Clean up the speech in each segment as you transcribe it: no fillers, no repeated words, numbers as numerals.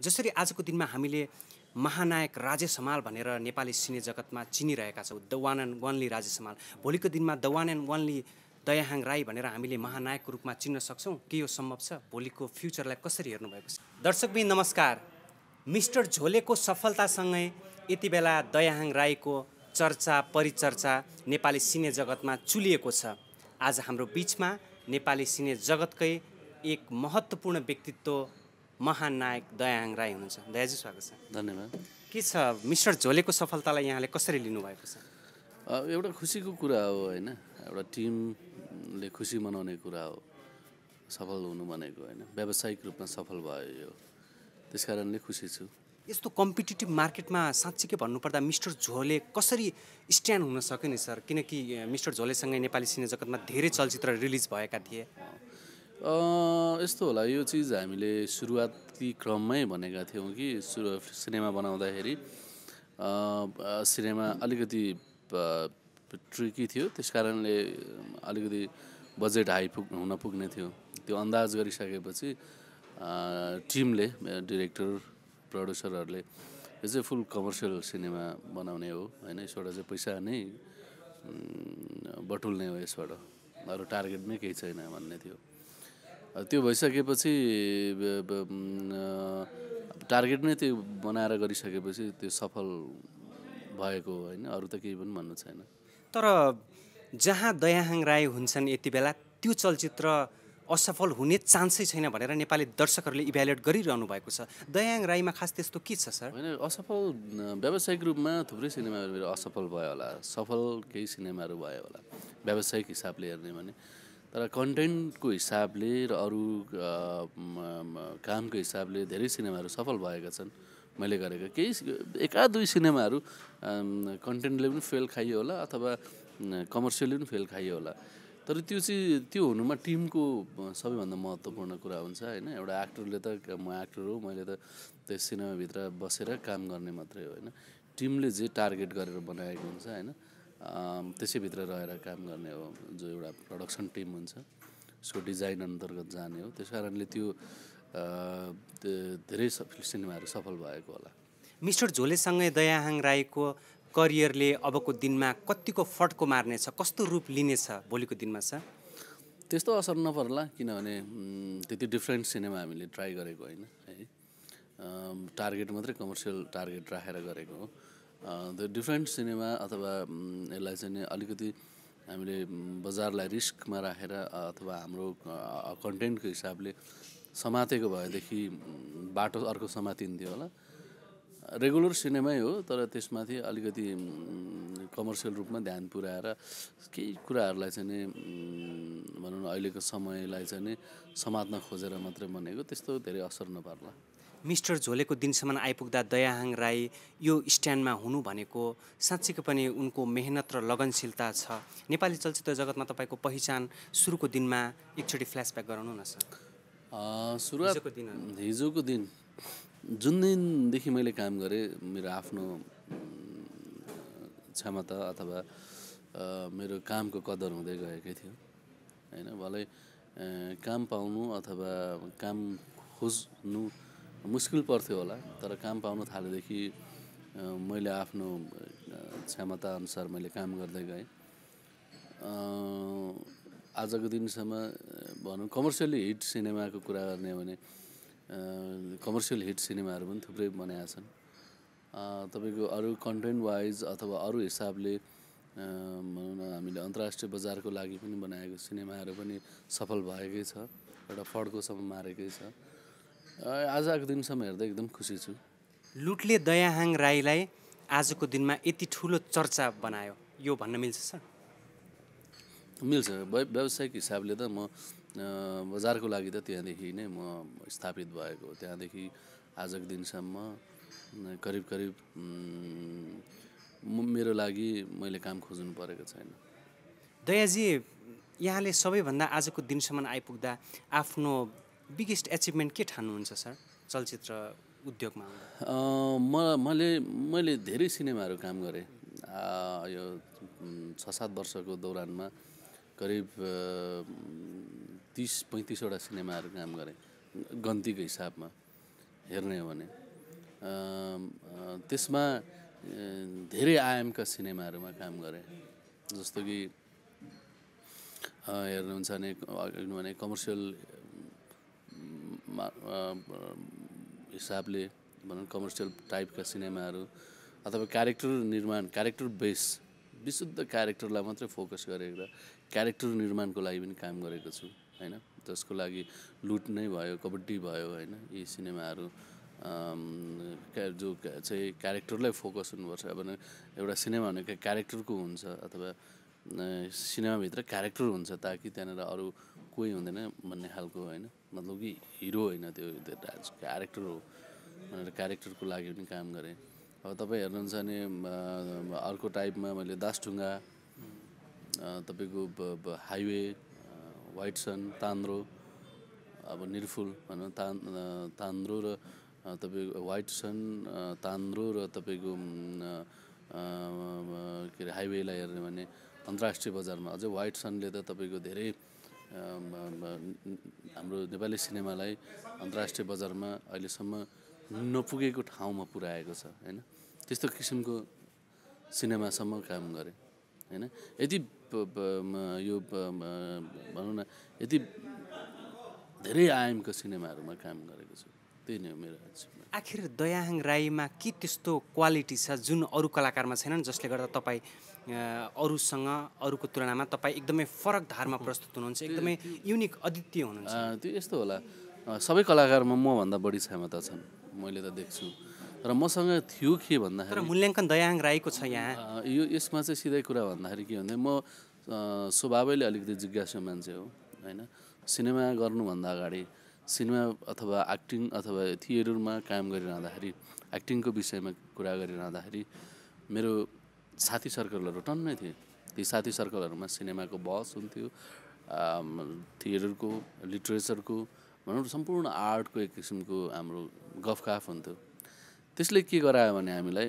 जसरी आजको दिनमा हामीले महानायक राजेश हमाल भनेर नेपाली सिने जगतमा चिनिरहेका छौँ, the one and only Rajesh Hamal, भोलिको दिनमा the one and only Dayahang Rai भनेर हामीले महानायकको रूपमा चिन्न सक्छौँ। के यो सम्भव छ? भोलिको फ्युचरलाई कसरी हेर्नुभएको छ? दर्शकबिन नमस्कार। मिस्टर झोलेको सफलतासँगै यति बेला दयाहाङ राईको चर्चा परिचर्चा नेपाली सिने जगतमा चुलिएको छ। आज हाम्रो बिचमा नेपाली सिने जगतकै एक महत्त्वपूर्ण व्यक्तित्व महानायक दयाहाङ राई हुनुहुन्छ। दयाजी स्वागत छ। धन्यवाद। के छ मिस्टर झोलेको सफलतालाई यहाँले कसरी लिनुभएको छ? एउटा खुसीको कुरा हो होइन, एउटा टिमले खुसी मनाउने कुरा हो सफल हुनु भनेको होइन, व्यावसायिक रूपमा सफल भयो यो, त्यस कारणले खुसी छु। यस्तो कम्पिटिटिभ मार्केटमा साँच्चीकै भन्नुपर्दा मिस्टर झोले कसरी स्ट्यान्ड हुन सक्यो नि सर? किनकि मिस्टर झोलेसँगै नेपाली सिने जगतमा धेरै चलचित्र रिलिज भएका थिए। यस्तो होला, यो चिज हामीले सुरुवाती क्रममै भनेका थियौँ कि सिनेमा बनाउँदाखेरि सिनेमा अलिकति ट्रिकी थियो, त्यस कारणले अलिकति बजेट हाई हुन पुग्ने थियो। त्यो अन्दाज गरिसकेपछि टिमले, डिरेक्टर प्रड्युसरहरूले यो चाहिँ फुल कमर्सियल सिनेमा बनाउने हो होइन, यसबाट चाहिँ पैसा नै बटुल्ने हो, यसबाट अरू टार्गेट नै केही छैन भन्ने थियो। त्यो भइसकेपछि टार्गेट नै त्यो बनाएर गरिसकेपछि त्यो सफल भएको होइन, अरू त केही पनि भन्नु छैन। तर जहाँ दयाहाङ राई हुन्छन् यति बेला त्यो चलचित्र असफल हुने चान्सै छैन भनेर नेपाली दर्शकहरूले इभ्यालुएट गरिरहनु भएको छ। दयाहाङ राईमा खास त्यस्तो के छ सर? होइन, असफल व्यावसायिक रूपमा थुप्रै सिनेमाहरू असफल भयो होला, सफल केही सिनेमाहरू भयो होला व्यावसायिक हिसाबले हेर्ने भने, तर कन्टेन्टको हिसाबले र अरू कामको हिसाबले धेरै सिनेमाहरू सफल भएका छन्। मैले गरेका केही एका दुई सिनेमाहरू कन्टेन्टले पनि फेल खाइयो होला अथवा कमर्सियली पनि फेल खाइयो होला, तर त्यो हुनुमा टिमको सबैभन्दा महत्त्वपूर्ण कुरा हुन्छ होइन। एउटा एक्टरले त, म एक्टर हो, मैले त त्यस सिनेमाभित्र बसेर काम गर्ने मात्रै हो होइन, टिमले जे टार्गेट गरेर बनाएको हुन्छ होइन, त्यसैभित्र रहेर काम गर्ने हो, जो एउटा प्रडक्सन टिम हुन्छ उसको डिजाइन अन्तर्गत जाने हो। त्यस कारणले त्यो धेरै सिनेमाहरू सफल भएको होला। मिस्टर झोलेसँगै दयाहाङ राईको करियरले अबको दिनमा कतिको फड्को मार्नेछ, कस्तो रूप लिनेछ भोलिको दिनमा सर? त्यस्तो असर नपर्ला, किनभने त्यति डिफ्रेन्ट सिनेमा हामीले ट्राई गरेको होइन है, टार्गेट मात्रै कमर्सियल टार्गेट राखेर गरेको हो। त्यो डिफ्रेन्ट सिनेमा अथवा यसलाई चाहिँ अलिकति हामीले बजारलाई रिस्कमा राखेर अथवा हाम्रो कन्टेन्टको हिसाबले समातेको भएदेखि बाटो अर्को समातिन्थ्यो होला। रेगुलर सिनेमै हो, तर त्यसमाथि अलिकति कमर्सियल रूपमा ध्यान पुर्याएर केही कुराहरूलाई चाहिँ नि भनौँ न अहिलेको समयलाई चाहिँ नि समात्न खोजेर मात्रै बनेको, त्यस्तो धेरै असर नपर्ला। मिस्टर झोलेको दिनसम्म आइपुग्दा दयाहाङ राई यो स्ट्यान्डमा हुनु भनेको साँच्चीकै पनि उनको मेहनत र लगनशीलता छ। नेपाली चलचित्र जगतमा तपाईँको पहिचान सुरुको दिनमा एकचोटि फ्ल्यासब्याक गराउनु न सर। हिजोको दिन जुन दिनदेखि मैले काम गरेँ, मेरो आफ्नो क्षमता अथवा मेरो कामको कदर हुँदै गएकै थियो होइन। भलै काम पाउनु अथवा काम खोज्नु मुस्किल पर्थ्यो होला, तर काम पाउनु थालेदेखि मैले आफ्नो क्षमता अनुसार मैले काम गर्दै गएँ। आजको दिनसम्म भनौँ कमर्सियली हिट सिनेमाको कुरा गर्ने हो भने कमर्सियल हिट सिनेमाहरू पनि थुप्रै बनाएका छन्। तपाईँको अरू कन्टेन्ट वाइज अथवा अरू हिसाबले भनौँ न हामीले अन्तर्राष्ट्रिय बजारको लागि पनि बनाएको सिनेमाहरू पनि सफल भएकै छ, एउटा फड्कोसम्म मारेकै छ। आजको दिनसम्म हेर्दा एकदम खुसी छु। लुटले दयाहाङ राईलाई आजको दिनमा यति ठुलो चर्चा बनायो, यो भन्न मिल्छ सर? मिल्छ। व्यावसायिक हिसाबले त म बजारको लागि त त्यहाँदेखि नै म स्थापित भएको, त्यहाँदेखि आजको दिनसम्म करिब मेरो लागि मैले काम खोज्नु परेको छैन। दयाजी, यहाँले सबैभन्दा आजको दिनसम्म आइपुग्दा आफ्नो बिगेस्ट एचिभमेन्ट के ठान्नुहुन्छ सर चलचित्र उद्योगमा? मैले धेरै सिनेमाहरू काम गरेँ। यो 6-7 वर्षको दौरानमा करिब 30-35 वटा सिनेमाहरू काम गरेँ गन्तीको हिसाबमा। हेर्ने हो भने त्यसमा धेरै आयामका सिनेमाहरूमा काम गरेँ। जस्तो कि हेर्नुहुन्छ भने कमर्सियल हिसाबले भनौँ कमर्सियल टाइपका सिनेमाहरू अथवा क्यारेक्टर बेस विशुद्ध क्यारेक्टरलाई मात्रै फोकस गरेर क्यारेक्टर निर्माणको लागि पनि काम गरेको छु होइन। जसको लागि लुट नै भयो, कबड्डी भयो होइन, यी सिनेमाहरू जो चाहिँ क्यारेक्टरलाई फोकस हुनुपर्छ। अब एउटा सिनेमा भनेको क्यारेक्टरको हुन्छ अथवा सिनेमाभित्र क्यारेक्टर हुन्छ ताकि त्यहाँनिर अरू कोही हुँदैन भन्ने खालको होइन, मतलब कि हिरो होइन, त्यो क्यारेक्टर हो भनेर क्यारेक्टरको लागि पनि काम गरेँ। अब तपाईँ हेर्नुहुन्छ भने अर्को टाइपमा मैले दासढुङ्गा, तपाईँको हाइवे, व्हाइट सन, तान्द्रो, अब निरफुल भनौँ, तान्द्रो र तपाईँको व्हाइट सन, तान्द्रो र तपाईँको के अरे हाइवेलाई हेर्ने भने अन्तर्राष्ट्रिय बजारमा अझै व्हाइट सनले त तपाईँको धेरै हाम्रो नेपाली सिनेमालाई अन्तर्राष्ट्रिय बजारमा अहिलेसम्म नपुगेको ठाउँमा पुर्याएको छ होइन। त्यस्तो किसिमको सिनेमासम्म काम गरेँ होइन। यति यो भनौँ न यति धेरै आयामको सिनेमाहरूमा काम गरेको छु। त्यही नै हो मेरो अचिभमेन्ट। आखिर दयाहाङ राईमा के त्यस्तो क्वालिटी छ जुन अरू कलाकारमा छैनन्, जसले गर्दा तपाईँ अरूसँग अरूको तुलनामा तपाईँ एकदमै फरक धारमा प्रस्तुत हुनुहुन्छ, एकदमै युनिक अद्वितीय हुनुहुन्छ? त्यो यस्तो होला, सबै कलाकारमा मभन्दा बढी क्षमता छन् मैले त देख्छु। र मसँग थियो के भन्दाखेरि, तर मूल्याङ्कन दयाहाङ राईको छ यहाँ। यसमा चाहिँ सिधै कुरा भन्दाखेरि के भन्दा, म स्वभावैले अलिकति जिज्ञासु मान्छे हो होइन। सिनेमा गर्नुभन्दा अगाडि सिनेमा अथवा एक्टिङ अथवा थिएटरमा काम गरिरहँदाखेरि एक्टिङको विषयमा कुरा गरिरहँदाखेरि मेरो साथी सर्कलहरू टन्नै थिए। ती साथी सर्कलहरूमा सिनेमाको बहस हुन्थ्यो, थिएटरको, लिटरेचरको, भनौँ सम्पूर्ण आर्टको एक किसिमको हाम्रो गफगाफ हुन्थ्यो। त्यसले के गरायो भने हामीलाई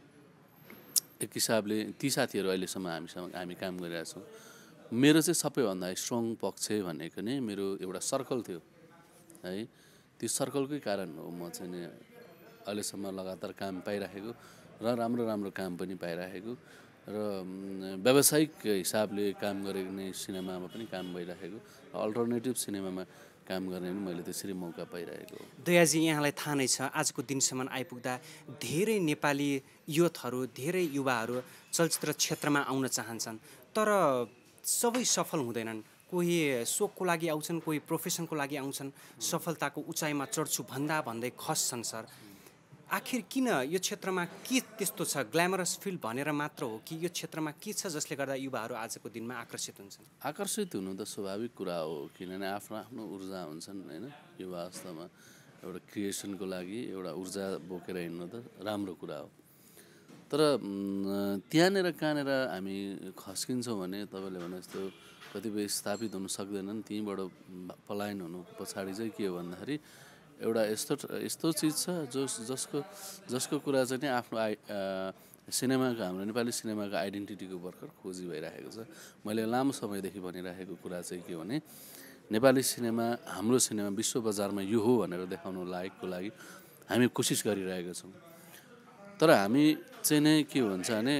एक हिसाबले ती साथीहरू अहिलेसम्म हामी काम गरिरहेका छौँ। मेरो चाहिँ सबैभन्दा स्ट्रङ पक्ष भनेको नै मेरो एउटा सर्कल थियो है। त्यो सर्कलकै कारण हो म चाहिँ नि अहिलेसम्म लगातार काम पाइराखेको र राम्रो राम्रो काम पनि पाइराखेको र व्यावसायिक हिसाबले काम गर्ने सिनेमामा पनि काम भइराखेको र अल्टरनेटिभ सिनेमामा काम गर्ने पनि मैले त्यसरी मौका पाइरहेको हो। दयाजी, यहाँलाई थाहा नै छ आजको दिनसम्म आइपुग्दा धेरै नेपाली युथहरू, धेरै युवाहरू चलचित्र क्षेत्रमा आउन चाहन्छन्, तर सबै सफल हुँदैनन्। कोही सोखको लागि आउँछन्, कोही प्रोफेसनको लागि आउँछन्, सफलताको उचाइमा चढ्छु भन्दै खस्छन्। सर, आखिर किन यो क्षेत्रमा के त्यस्तो छ? ग्ल्यामरस फिल्ड भनेर मात्र हो कि यो क्षेत्रमा के छ जसले गर्दा युवाहरू आजको दिनमा आकर्षित हुन्छन्? आकर्षित हुनु त स्वाभाविक कुरा हो, किनभने आफ्नो आफ्नो ऊर्जा हुन्छन् होइन। युवा अवस्थामा एउटा क्रिएसनको लागि एउटा ऊर्जा बोकेर हिँड्नु त राम्रो कुरा हो। तर त्यहाँनिर कहाँनिर हामी खस्किन्छौँ भने तपाईँले भने जस्तो कतिपय स्थापित हुन सक्दैनन्, त्यहीँबाट पलायन हुनु पछाडि चाहिँ के हो भन्दाखेरि एउटा यस्तो चिज छ जसको कुरा चाहिँ नि आफ्नो सिनेमाको, हाम्रो नेपाली सिनेमाको आइडेन्टिटीको भर्खर खोजी भइरहेको छ। मैले लामो समयदेखि भनिरहेको कुरा चाहिँ के हो भने नेपाली सिनेमा, हाम्रो सिनेमा विश्व बजारमा यो हो भनेर देखाउनु लायकको लागि हामी कोसिस गरिरहेका छौँ। तर हामी चाहिँ नै के भन्छ भने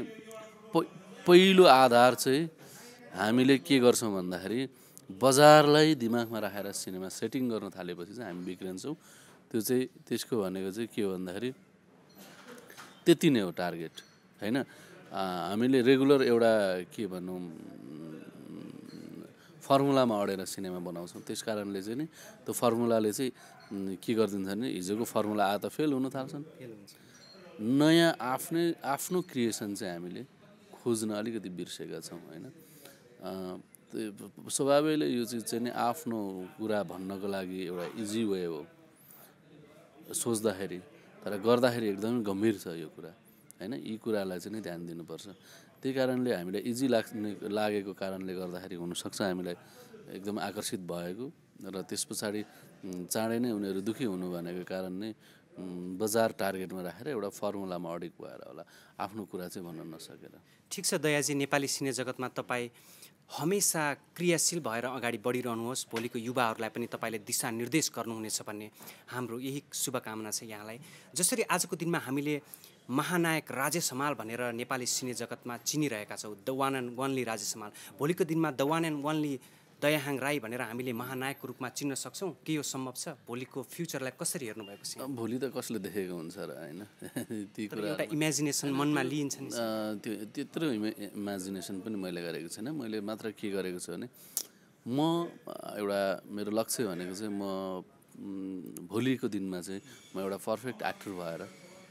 पहिलो आधार चाहिँ हामीले के गर्छौँ भन्दाखेरि बजारलाई दिमागमा राखेर सिनेमा सेटिङ गर्न थालेपछि चाहिँ हामी बिग्रन्छौँ। त्यो चाहिँ त्यसको भनेको चाहिँ के हो भन्दाखेरि त्यति नै हो टार्गेट होइन। हामीले रेगुलर एउटा के भनौँ फर्मुलामा अडेर सिनेमा बनाउँछौँ। त्यस कारणले चाहिँ नि त्यो फर्मुलाले चाहिँ के गरिदिन्छ भने हिजोको फर्मुला त फेल हुन थाल्छन्। नयाँ आफ्नो क्रिएसन चाहिँ हामीले खोज्न अलिकति बिर्सेका छौँ होइन। स्वभावैले यो चिज चाहिँ नि आफ्नो कुरा भन्नको लागि एउटा इजी वे हो सोच्दाखेरि, तर गर्दाखेरि एकदमै गम्भीर छ यो कुरा होइन। यी कुरालाई चाहिँ नि ध्यान दिनुपर्छ। त्यही कारणले हामीलाई इजी लागेको कारणले गर्दाखेरि हुनसक्छ हामीलाई एकदम आकर्षित भएको, र त्यस पछाडि चाँडै नै उनीहरू दुःखी हुनु भनेको कारण नै बजार टार्गेटमा राखेर एउटा फर्मुलामा अडिक भएर होला आफ्नो कुरा चाहिँ भन्न नसकेर। ठिक छ दयाजी, नेपाली सिने जगतमा तपाईँ हमेसा क्रियाशील भएर अगाडि बढिरहनुहोस्। भोलिको युवाहरूलाई पनि तपाईँले दिशानिर्देश गर्नुहुनेछ भन्ने हाम्रो यही शुभकामना छ यहाँलाई। जसरी आजको दिनमा हामीले महानायक राजेश हमाल भनेर नेपाली सिने जगतमा चिनिरहेका छौँ, the one and only Rajesh Hamal. भोलिको दिनमा the one and only Dayahang Rai भनेर हामीले महानायकको रूपमा चिन्न सक्छौँ। के यो सम्भव छ? भोलिको फ्युचरलाई कसरी हेर्नुभएको छ? भोलि त कसले देखेको हुन्छ र होइन ती कुरा एउटा इमेजिनेसन मनमा लिइन्छ नि। त्यो त्यत्रो इमेजिनेसन पनि मैले गरेको छैन। मैले मात्र के गरेको छु भने म एउटा मेरो लक्ष्य भनेको चाहिँ म भोलिको दिनमा चाहिँ म एउटा पर्फेक्ट एक्टर भएर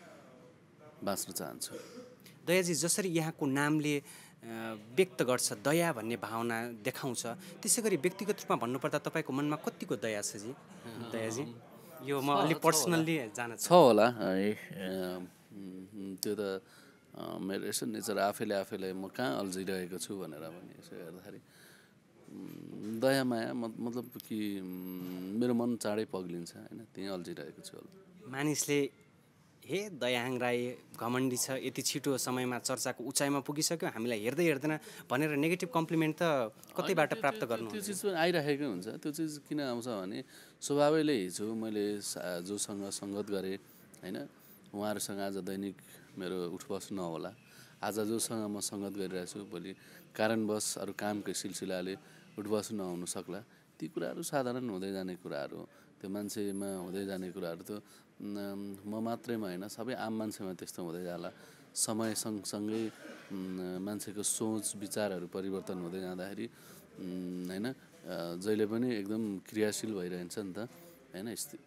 बाँच्न चाहन्छु। दयाजी, जसरी यहाँको नामले व्यक्त गर्छ, दया भन्ने भावना देखाउँछ, त्यसै गरी व्यक्तिगत रूपमा भन्नुपर्दा तपाईँको मनमा कतिको दया छ जी दयाजी? यो म अलिक पर्सनल्ली जान छ होला है। त्यो त मेरो यसो नेचर आफैलाई म कहाँ अल्झिरहेको छु भनेर पनि यसो हेर्दाखेरि दया माया मतलब कि मेरो मन चाँडै पग्लिन्छ होइन, त्यहीँ अल्झिरहेको छु होला। मानिसले हे दयाहाङ राई घमण्डी छ, यति छिटो समयमा चर्चाको उचाइमा पुगिसक्यो, हामीलाई हेर्दै हेर्दैन भनेर नेगेटिभ कम्प्लिमेन्ट त कतैबाट प्राप्त गर्नु? त्यो चिज पनि आइरहेकै हुन्छ। त्यो चिज किन आउँछ भने स्वभावैले हिजो मैले जोसँग सङ्गत गरेँ होइन, उहाँहरूसँग आज दैनिक मेरो उठबस नहोला। आज जोसँग म सङ्गत गरिरहेको छु, भोलि कारणवश अरू कामकै सिलसिलाले उठबस नहुन सक्ला। ती कुराहरू साधारण हुँदै जाने कुराहरू हो। त्यो मान्छेमा हुँदै जाने कुराहरू त म मात्रैमा होइन, सबै आम मान्छेमा त्यस्तो हुँदै जाला। समय सँगसँगै मान्छेको सोच विचारहरू परिवर्तन हुँदै जाँदाखेरि होइन जहिले पनि एकदम क्रियाशील भइरहन्छ नि त होइन,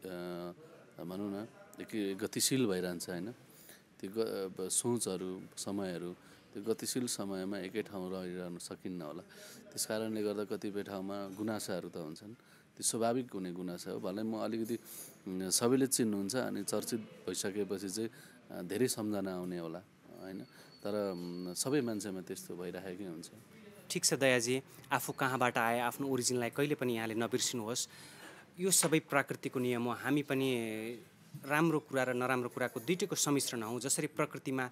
भनौँ न गतिशील भइरहन्छ होइन। त्यो सोचहरू समयहरू त्यो गतिशील समयमा एकै ठाउँ रहिरहन सकिन्न होला। त्यस कारणले गर्दा कतिपय ठाउँमा गुनासाहरू त हुन्छन्, त्यो स्वाभाविक हुने गुनासा हो। भलै म अलिकति सबैले चिन्नुहुन्छ अनि चर्चित भइसकेपछि चाहिँ धेरै सम्झना आउने होला होइन, तर सबै मान्छेमा त्यस्तो भइरहेकै हुन्छ। ठिक छ दयाजी, आफू कहाँबाट आए आफ्नो ओरिजिनलाई कहिले पनि यहाँले नबिर्सिनुहोस्। यो सबै प्रकृतिको नियम हो। हामी पनि राम्रो कुरा र नराम्रो कुराको दुइटैको सम्मिश्रण हौँ। जसरी प्रकृतिमा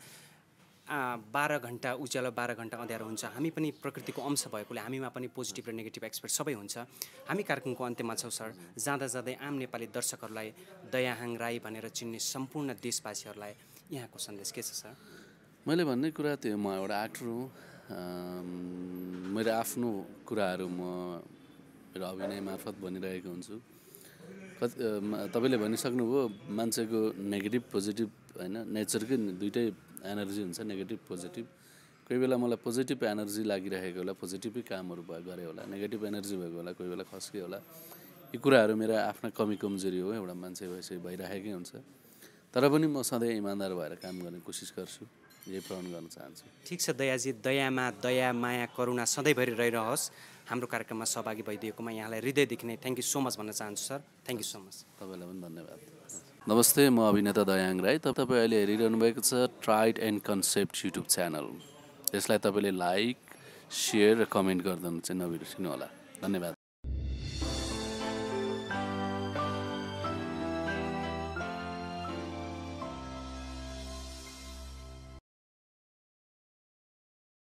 12 घन्टा उज्यालो 12 घन्टा अँध्यारो हुन्छ, हामी पनि प्रकृतिको अंश भएकोले हामीमा पनि पोजिटिभ र नेगेटिभ एक्सपेक्ट सबै हुन्छ। हामी कार्यक्रमको अन्त्यमा छौँ सर। जाँदा जाँदै आम नेपाली दर्शकहरूलाई दयाहाङ राई भनेर चिन्ने सम्पूर्ण देशवासीहरूलाई यहाँको सन्देश के छ सर? मैले भन्ने कुरा त्यो म एउटा एक्टर हुँ। मेरो आफ्नो कुराहरू म मेरो अभिनय मार्फत भनिरहेको हुन्छु। तपाईँले भनिसक्नुभयो मान्छेको नेगेटिभ पोजिटिभ होइन, नेचरकै दुइटै एनर्जी हुन्छ, नेगेटिभ पोजिटिभ। कोही बेला मलाई पोजिटिभ एनर्जी लागिरहेको होला, पोजिटिभै कामहरू गरे होला, नेगेटिभ एनर्जी भएको होला, कोही बेला खस्कियो होला। यी कुराहरू मेरो आफ्ना कमी कमजोरी हो, एउटा मान्छे भइरहेकै हुन्छ। तर पनि म सधैँ इमान्दार भएर काम गर्ने कोसिस गर्छु, यही प्रण गर्न चाहन्छु। ठिक छ दयाजी, दयामा दया माया करुणा सधैँभरि रहिरहोस्। हाम्रो कार्यक्रममा सहभागी भइदिएकोमा यहाँलाई हृदयदेखि नै थ्याङ्क यू सो मच भन्न चाहन्छु sir. Thank you so much. तपाईँलाई पनि धन्यवाद। नमस्ते, म अभिनेता दयाहाङ राई। तपाईँ अहिले हेरिरहनु भएको छ tried and concept YouTube channel. यसलाई तपाईँले लाइक, सेयर र कमेन्ट गर्दैन चाहिँ नबिर्सिनु होला। धन्यवाद।